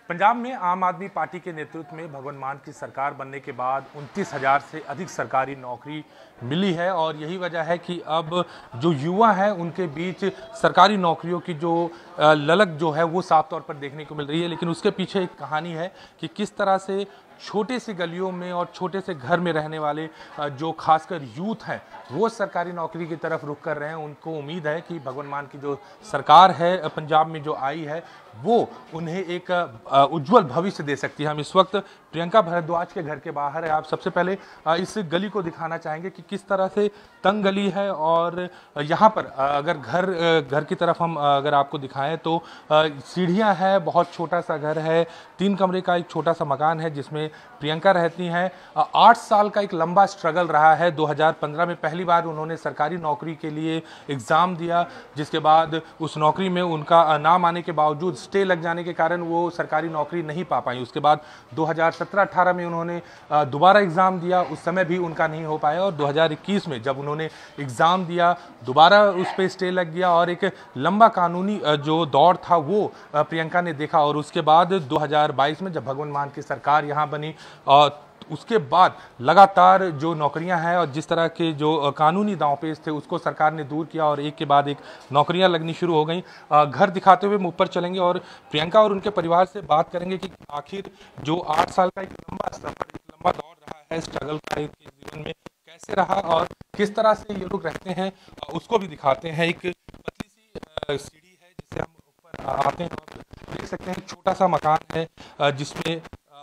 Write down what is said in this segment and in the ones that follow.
पंजाब में आम आदमी पार्टी के नेतृत्व में भगवंत मान की सरकार बनने के बाद 29,000 से अधिक सरकारी नौकरी मिली है और यही वजह है कि अब जो युवा हैं उनके बीच सरकारी नौकरियों की जो ललक जो है वो साफ तौर पर देखने को मिल रही है। लेकिन उसके पीछे एक कहानी है कि किस तरह से छोटे से गलियों में और छोटे से घर में रहने वाले जो खासकर यूथ हैं वो सरकारी नौकरी की तरफ रुख कर रहे हैं। उनको उम्मीद है कि भगवंत मान की जो सरकार है पंजाब में जो आई है वो उन्हें एक उज्जवल भविष्य दे सकती है। हम इस वक्त प्रियंका भारद्वाज के घर के बाहर है। आप सबसे पहले इस गली को दिखाना चाहेंगे कि किस तरह से तंग गली है और यहाँ पर अगर घर की तरफ हम अगर आपको दिखाएं तो सीढ़ियाँ हैं, बहुत छोटा सा घर है, 3 कमरे का एक छोटा सा मकान है जिसमें प्रियंका रहती हैं। 8 साल का एक लंबा स्ट्रगल रहा है। 2015 में पहली बार उन्होंने सरकारी नौकरी के लिए एग्ज़ाम दिया, जिसके बाद उस नौकरी में उनका नाम आने के बावजूद स्टे लग जाने के कारण वो सरकारी नौकरी नहीं पा पाई। उसके बाद 2017-18 में उन्होंने दोबारा एग्ज़ाम दिया, उस समय भी उनका नहीं हो पाया और 2021 में जब उन्होंने एग्ज़ाम दिया दोबारा उस पर स्टे लग गया और एक लंबा कानूनी जो दौर था वो प्रियंका ने देखा। और उसके बाद 2022 में जब भगवंत मान की सरकार यहाँ बनी उसके बाद लगातार जो नौकरियां हैं और जिस तरह के जो कानूनी दांवपेच थे उसको सरकार ने दूर किया और एक के बाद एक नौकरियां लगनी शुरू हो गई। घर दिखाते हुए हम ऊपर चलेंगे और प्रियंका और उनके परिवार से बात करेंगे कि आखिर जो 8 साल का एक लंबा सफर, एक लंबा दौर रहा है स्ट्रगल का इनके जीवन में, कैसे रहा और किस तरह से ये लोग रहते हैं उसको भी दिखाते हैं। एक पतली सी सीढ़ी है जिससे हम ऊपर आते हैं और देख सकते हैं छोटा सा मकान है जिसमें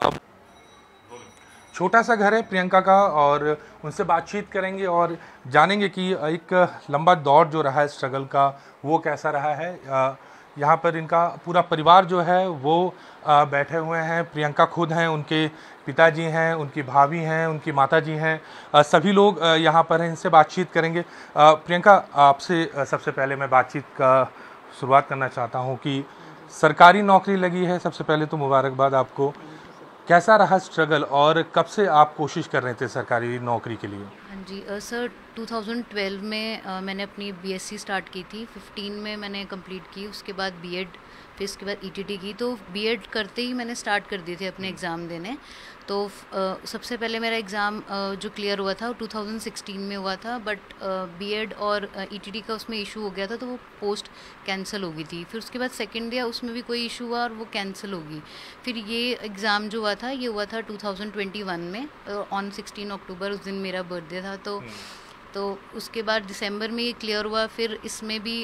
छोटा सा घर है प्रियंका का और उनसे बातचीत करेंगे और जानेंगे कि एक लंबा दौर जो रहा है स्ट्रगल का वो कैसा रहा है। यहाँ पर इनका पूरा परिवार जो है वो बैठे हुए हैं। प्रियंका खुद हैं, उनके पिताजी हैं, उनकी भाभी हैं, उनकी माताजी हैं, सभी लोग यहाँ पर हैं। इनसे बातचीत करेंगे। प्रियंका, आपसे सबसे पहले मैं बातचीत का शुरुआत करना चाहता हूँ कि सरकारी नौकरी लगी है, सबसे पहले तो मुबारकबाद आपको। कैसा रहा स्ट्रगल और कब से आप कोशिश कर रहे थे सरकारी नौकरी के लिए? हाँ जी सर, 2012 में मैंने अपनी बीएससी स्टार्ट की थी। 15 में मैंने कंप्लीट की, उसके बाद बीएड, फिर उसके बाद ईटीटी की। तो बीएड करते ही मैंने स्टार्ट कर दिए थे अपने एग्ज़ाम देने। तो सबसे पहले मेरा एग्ज़ाम जो क्लियर हुआ था वो 2016 में हुआ था, बट बीएड और ईटीटी का उसमें इशू हो गया था तो वो पोस्ट कैंसिल हो गई थी। फिर उसके बाद सेकंड दिया, उसमें भी कोई इशू हुआ और वो कैंसिल होगी। फिर ये एग्ज़ाम जो हुआ था ये हुआ था 2021 में ऑन 16 अक्टूबर, उस दिन मेरा बर्थडे था। तो उसके बाद दिसंबर में ये क्लियर हुआ। फिर इसमें भी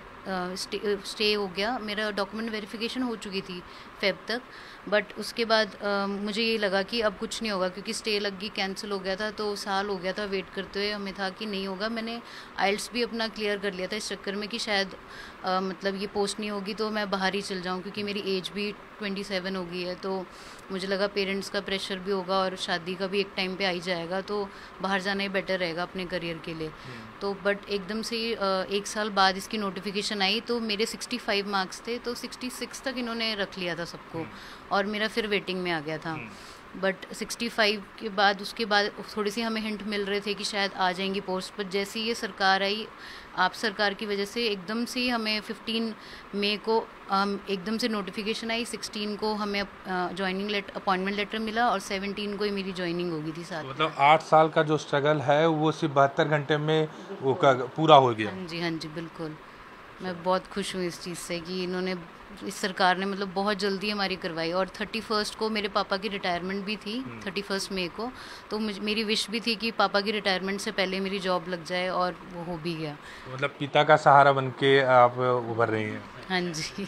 स्टे हो गया। मेरा डॉक्यूमेंट वेरिफिकेशन हो चुकी थी फेब तक, बट उसके बाद मुझे ये लगा कि अब कुछ नहीं होगा क्योंकि स्टे लग गई, कैंसिल हो गया था। तो साल हो गया था वेट करते हुए, हमें था कि नहीं होगा। मैंने आइल्स भी अपना क्लियर कर लिया था इस चक्कर में कि शायद मतलब ये पोस्ट नहीं होगी तो मैं बाहर ही चल जाऊँ, क्योंकि मेरी एज भी 27 हो गई है। तो मुझे लगा पेरेंट्स का प्रेशर भी होगा और शादी का भी एक टाइम पे आ ही जाएगा, तो बाहर जाना ही बेटर रहेगा अपने करियर के लिए। तो बट एकदम से 1 साल बाद इसकी नोटिफिकेशन आई तो मेरे 65 मार्क्स थे, तो 66 तक इन्होंने रख लिया था सबको और मेरा फिर वेटिंग में आ गया था। बट 65 के बाद उसके बाद थोड़ी सी हमें हिंट मिल रहे थे कि शायद आ जाएंगी पोस्ट, पर जैसे ही ये सरकार आई, आप सरकार की वजह से एकदम से हमें 15 मई को एकदम से नोटिफिकेशन आई। 16 को हमें ज्वाइनिंग अपॉइंटमेंट लेटर मिला और 17 को ही मेरी ज्वाइनिंग हो गई थी साथ। मतलब 8 साल का जो स्ट्रगल है वो सिर्फ 72 घंटे में वो पूरा हो गया। हाँ जी बिल्कुल। मैं बहुत खुश हूँ इस चीज़ से कि इन्होंने, इस सरकार ने मतलब बहुत जल्दी हमारी करवाई। और 31 को मेरे पापा की रिटायरमेंट भी थी, 31 मई को। तो मेरी विश भी थी कि पापा की रिटायरमेंट से पहले मेरी जॉब लग जाए और वो हो भी गया। मतलब पिता का सहारा बन के आप उभर रही हैं। हाँ जी।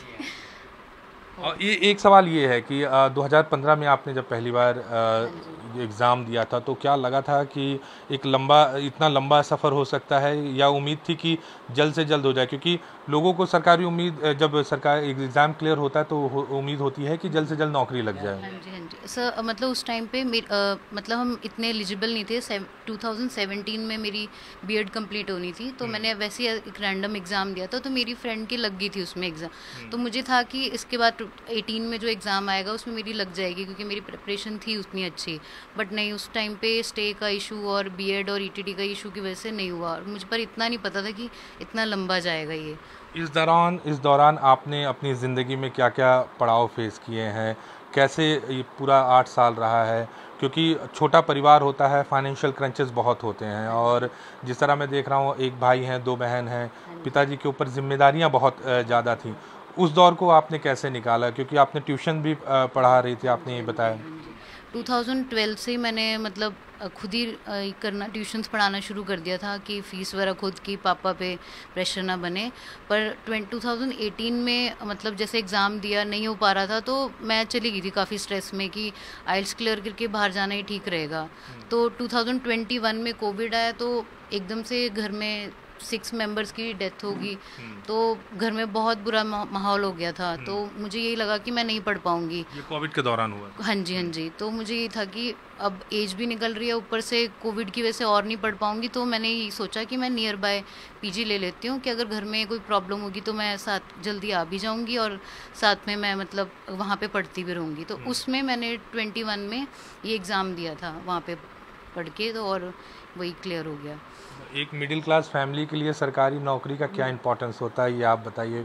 और ये एक सवाल ये है कि 2015 में आपने जब पहली बार एग्ज़ाम दिया था तो क्या लगा था कि इतना लंबा सफ़र हो सकता है, या उम्मीद थी कि जल्द से जल्द हो जाए? क्योंकि लोगों को सरकारी उम्मीद, जब सरकार एग्ज़ाम क्लियर होता है तो उम्मीद होती है कि जल्द से जल्द नौकरी लग जाए। हाँ जी सर, मतलब उस टाइम पे मतलब हम इतने एलिजिबल नहीं थे। 2017 में मेरी बीएड कंप्लीट होनी थी, तो मैंने वैसे एक रैंडम एग्ज़ाम दिया था तो मेरी फ्रेंड की लग गई थी उसमें एग्ज़ाम। तो मुझे था कि इसके बाद 18 में जो एग्ज़ाम आएगा उसमें मेरी लग जाएगी, क्योंकि मेरी प्रिपरेशन थी उतनी अच्छी। बट नहीं, उस टाइम पे स्टे का इशू और बीएड और ईटीटी का इशू की वजह से नहीं हुआ और मुझ पर इतना नहीं पता था कि इतना लंबा जाएगा ये। इस दौरान आपने अपनी ज़िंदगी में क्या क्या पड़ाव फेस किए हैं? कैसे ये पूरा 8 साल रहा है, क्योंकि छोटा परिवार होता है, फाइनेंशियल क्रंचेस बहुत होते हैं और जिस तरह मैं देख रहा हूँ, एक भाई हैं, 2 बहन हैं, पिताजी के ऊपर जिम्मेदारियाँ बहुत ज़्यादा थी। उस दौर को आपने कैसे निकाला, क्योंकि आपने ट्यूशन भी पढ़ा रही थी, आपने ये बताया? 2012 से ही मैंने मतलब खुद ही करना ट्यूशन्स पढ़ाना शुरू कर दिया था कि फ़ीस वगैरह खुद की, पापा पे प्रेशर ना बने। पर 2018 में मतलब जैसे एग्ज़ाम दिया नहीं हो पा रहा था, तो मैं चली गई थी काफ़ी स्ट्रेस में कि आइल्स क्लियर करके बाहर जाना ही ठीक रहेगा। तो 2021 में कोविड आया, तो एकदम से घर में 6 मेंबर्स की डेथ होगी, तो घर में बहुत बुरा माहौल हो गया था। तो मुझे यही लगा कि मैं नहीं पढ़ पाऊँगी। ये कोविड के दौरान हुआ? हाँ जी, हाँ जी। तो मुझे ये था कि अब एज भी निकल रही है, ऊपर से कोविड की वजह से और नहीं पढ़ पाऊँगी, तो मैंने ये सोचा कि मैं नियर बाय पीजी ले लेती हूँ कि अगर घर में कोई प्रॉब्लम होगी तो मैं साथ जल्दी आ भी जाऊँगी और साथ में मैं मतलब वहाँ पे पढ़ती भी रहूँगी। तो उसमें मैंने 21 में ये एग्ज़ाम दिया था वहाँ पे पढ़ के, तो और वही क्लियर हो गया। एक मिडिल क्लास फैमिली के लिए सरकारी नौकरी का क्या इम्पोर्टेंस होता है, ये आप बताइए।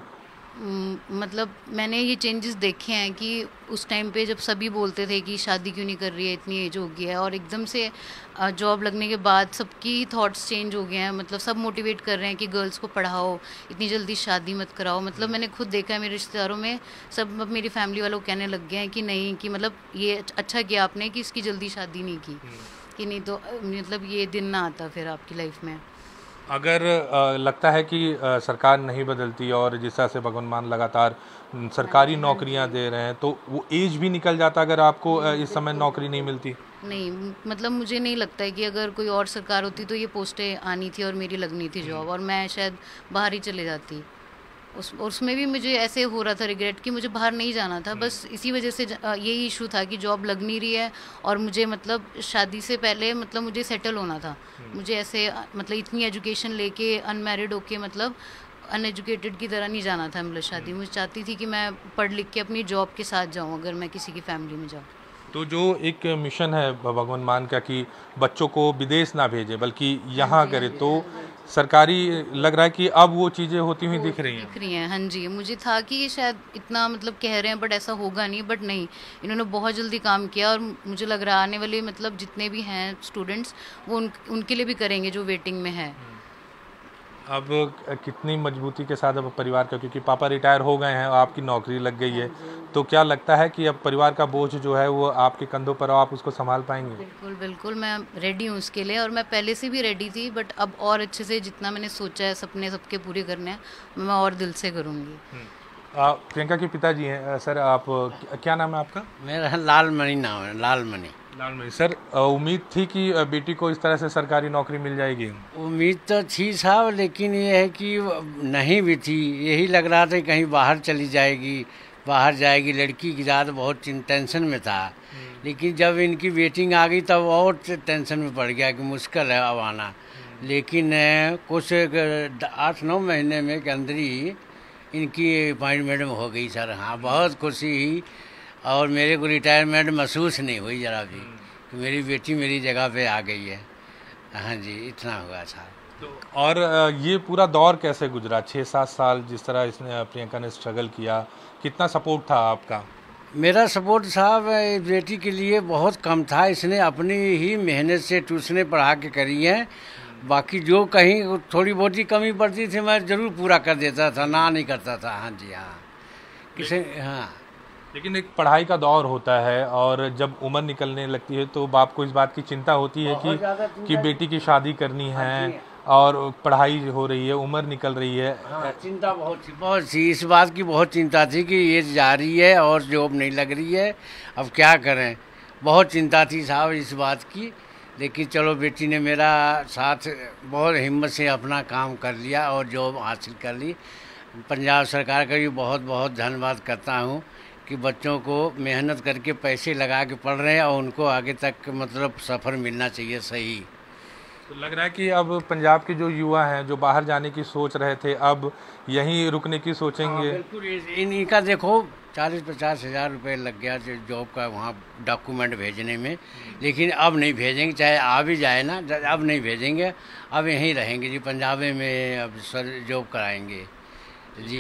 मतलब मैंने ये चेंजेस देखे हैं कि उस टाइम पे जब सभी बोलते थे कि शादी क्यों नहीं कर रही है, इतनी एज हो गई है, और एकदम से जॉब लगने के बाद सबकी थॉट्स चेंज हो गए हैं। मतलब सब मोटिवेट कर रहे हैं कि गर्ल्स को पढ़ाओ, इतनी जल्दी शादी मत कराओ। मतलब मैंने खुद देखा है मेरे रिश्तेदारों में, सब अब मेरी फैमिली वालों कहने लग गए हैं कि नहीं, कि मतलब ये अच्छा किया आपने कि इसकी जल्दी शादी नहीं की, कि नहीं तो मतलब ये दिन ना आता फिर आपकी लाइफ में। अगर लगता है कि सरकार नहीं बदलती और जिस तरह से भगवान मान लगातार सरकारी नौकरियां दे रहे हैं, तो वो एज भी निकल जाता अगर आपको इस समय नौकरी नहीं मिलती? नहीं, मतलब मुझे नहीं लगता है कि अगर कोई और सरकार होती तो ये पोस्टें आनी थी और मेरी लगनी थी जॉब, और मैं शायद बाहर ही चले जाती। उसमें भी मुझे ऐसे हो रहा था रिग्रेट कि मुझे बाहर नहीं जाना था, बस इसी वजह से यही इशू था कि जॉब लग नहीं रही है, और मुझे मतलब शादी से पहले मतलब मुझे सेटल होना था। मुझे ऐसे मतलब इतनी एजुकेशन लेके अनमैरिड होके मतलब अनएजुकेटेड की तरह नहीं जाना था। मतलब शादी मुझे चाहती थी कि मैं पढ़ लिख के अपनी जॉब के साथ जाऊँ अगर मैं किसी की फैमिली में जाऊँ। तो जो एक मिशन है भगवान मान का कि बच्चों को विदेश ना भेजे बल्कि यहाँ करे, तो सरकारी लग रहा है कि अब वो चीज़ें होती हुई दिख रही हैं। हाँ जी, मुझे था कि ये शायद इतना मतलब कह रहे हैं बट ऐसा होगा नहीं, बट नहीं, इन्होंने बहुत जल्दी काम किया, और मुझे लग रहा है आने वाले मतलब जितने भी हैं स्टूडेंट्स वो उनके लिए भी करेंगे जो वेटिंग में है। अब कितनी मजबूती के साथ अब परिवार का, क्योंकि पापा रिटायर हो गए हैं, आपकी नौकरी लग गई है, तो क्या लगता है कि अब परिवार का बोझ जो है वो आपके कंधों पर, आप उसको संभाल पाएंगे? बिल्कुल बिल्कुल, मैं रेडी हूँ उसके लिए, और मैं पहले से भी रेडी थी, बट अब और अच्छे से जितना मैंने सोचा है सपने सबके पूरे करने हैं, मैं और दिल से करूँगी। प्रियंका के पिताजी हैं सर, आप क्या नाम है आपका? मेरा लालमणि नाम है, लालमणि। लालमणि सर, उम्मीद थी कि बेटी को इस तरह से सरकारी नौकरी मिल जाएगी? उम्मीद तो थी साहब, लेकिन ये है कि नहीं भी थी। यही लग रहा था कहीं बाहर चली जाएगी, बाहर जाएगी लड़की की, ज़्यादा बहुत टेंशन में था। लेकिन जब इनकी वेटिंग आ गई तब और टेंशन में पड़ गया कि मुश्किल है अब आना। लेकिन कुछ 8-9 महीने में के अंदर ही इनकी अपॉइंटमेंट हो गई सर। हाँ, बहुत खुशी हुई, और मेरे को रिटायरमेंट महसूस नहीं हुई ज़रा भी कि मेरी बेटी मेरी जगह पे आ गई है। हाँ जी, इतना हुआ था। तो और ये पूरा दौर कैसे गुजरा, 6-7 साल जिस तरह इसने प्रियंका ने स्ट्रगल किया, कितना सपोर्ट था आपका? मेरा सपोर्ट साहब बेटी के लिए बहुत कम था। इसने अपनी ही मेहनत से ट्यूशनें पढ़ा के करी हैं। बाकी जो कहीं थोड़ी बहुत ही कमी पड़ती थी मैं ज़रूर पूरा कर देता था, ना नहीं करता था। हाँ जी, हाँ किसे, हाँ। लेकिन एक पढ़ाई का दौर होता है, और जब उम्र निकलने लगती है तो बाप को इस बात की चिंता होती है कि बेटी की शादी करनी है और पढ़ाई हो रही है, उम्र निकल रही है। हाँ, चिंता बहुत सी इस बात की बहुत चिंता थी कि ये जा रही है और जॉब नहीं लग रही है, अब क्या करें। बहुत चिंता थी साहब इस बात की। लेकिन चलो बेटी ने मेरा साथ बहुत हिम्मत से अपना काम कर लिया और जॉब हासिल कर ली। पंजाब सरकार का भी बहुत बहुत धन्यवाद करता हूँ कि बच्चों को मेहनत करके पैसे लगा के पढ़ रहे हैं और उनको आगे तक मतलब सफ़र मिलना चाहिए सही। तो लग रहा है कि अब पंजाब के जो युवा हैं जो बाहर जाने की सोच रहे थे, अब यहीं रुकने की सोचेंगे। बिल्कुल, इनका देखो 40-50 हज़ार रुपये लग गया जॉब का वहाँ डॉक्यूमेंट भेजने में। लेकिन अब नहीं भेजेंगे, चाहे आ भी जाए ना, अब नहीं भेजेंगे, अब यहीं रहेंगे जी, पंजाब में अब सर जॉब कराएंगे जी। हाँ,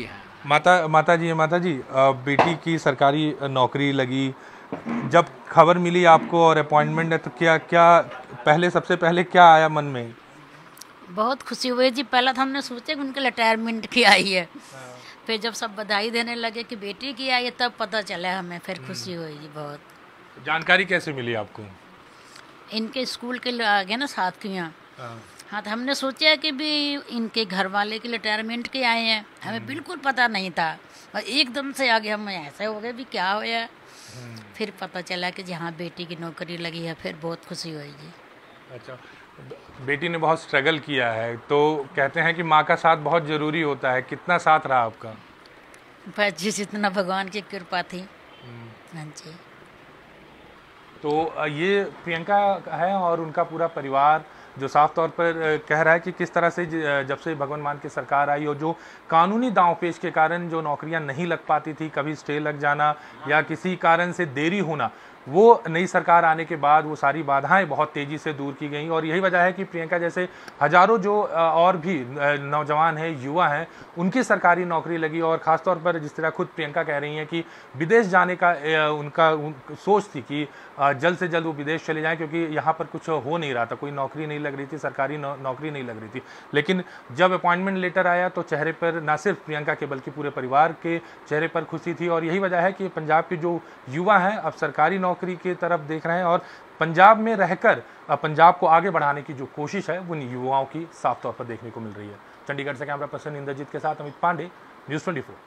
माता जी, बेटी की सरकारी नौकरी लगी, जब खबर मिली आपको और अपॉइंटमेंट है तो क्या क्या सबसे पहले क्या आया मन में? बहुत खुशी हुई जी। पहला तो हमने सोचा कि उनके रिटायरमेंट की आई है, फिर जब सब बधाई देने लगे कि बेटी की आई है तब पता चला हमें, फिर खुशी हुई जी बहुत। जानकारी कैसे मिली आपको? इनके स्कूल के आगे ना साथियाँ, हाँ, तो हमने सोचा कि भी इनके घर वाले के रिटायरमेंट के आए हैं, हमें बिल्कुल पता नहीं था और एकदम से आगे हम ऐसे हो गए भी क्या होया। फिर पता चला कि जहाँ बेटी की नौकरी लगी है, फिर बहुत खुशी हुई जी। अच्छा, बेटी ने बहुत स्ट्रगल किया है, तो कहते हैं कि माँ का साथ बहुत ज़रूरी होता है, कितना साथ रहा आपका? बस जी जितना भगवान की कृपा थी। हाँ जी। तो ये प्रियंका है और उनका पूरा परिवार जो साफ तौर पर कह रहा है कि किस तरह से जब से भगवंत मान की सरकार आई और जो कानूनी दांवपेच के कारण जो नौकरियां नहीं लग पाती थी, कभी स्टे लग जाना या किसी कारण से देरी होना, वो नई सरकार आने के बाद वो सारी बाधाएं बहुत तेज़ी से दूर की गई। और यही वजह है कि प्रियंका जैसे हजारों जो और भी नौजवान हैं, युवा हैं, उनकी सरकारी नौकरी लगी। और ख़ासतौर पर जिस तरह खुद प्रियंका कह रही हैं कि विदेश जाने का उनका सोच थी कि जल्द से जल्द वो विदेश चले जाएं, क्योंकि यहाँ पर कुछ हो नहीं रहा था, कोई नौकरी नहीं लग रही थी, सरकारी नौकरी नहीं लग रही थी। लेकिन जब अपॉइंटमेंट लेटर आया तो चेहरे पर न सिर्फ प्रियंका के बल्कि पूरे परिवार के चेहरे पर खुशी थी। और यही वजह है कि पंजाब के जो युवा हैं अब सरकारी नौकरी की तरफ देख रहे हैं और पंजाब में रहकर पंजाब को आगे बढ़ाने की जो कोशिश है वो युवाओं की साफ तौर पर देखने को मिल रही है। चंडीगढ़ से कैमरा पर्सन इंद्रजीत के साथ अमित पांडे, न्यूज़ 24।